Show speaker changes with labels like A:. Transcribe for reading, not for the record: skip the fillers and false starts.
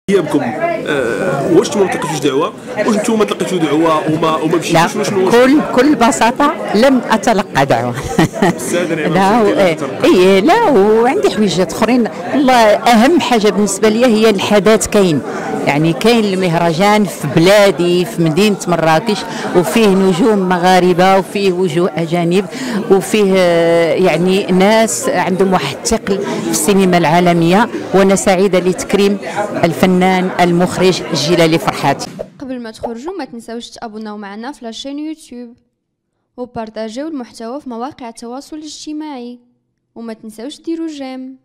A: ايامكم واش نتوما ما تلقيتوش دعوه؟ واش نتوما تلقيتوا دعوه وما مشيتوش؟
B: لا،
A: شنو
B: بكل بساطه لم اتلقى دعوه. لا اي لا، وعندي حويجات اخرين. والله اهم حاجه بالنسبه لي هي الحدث. كاين المهرجان في بلادي في مدينه مراكش، وفيه نجوم مغاربه وفيه وجوه اجانب وفيه يعني ناس عندهم واحد الثقل في السينما العالميه، وانا سعيده لتكريم الفنان المخرج الجلالي فرحات.
C: قبل ما تخرجوا ما تنساوش تابوناو معنا في لاشين يوتيوب وبارطاجيو المحتوى في مواقع التواصل الاجتماعي، وما تنساوش ديروا جيم.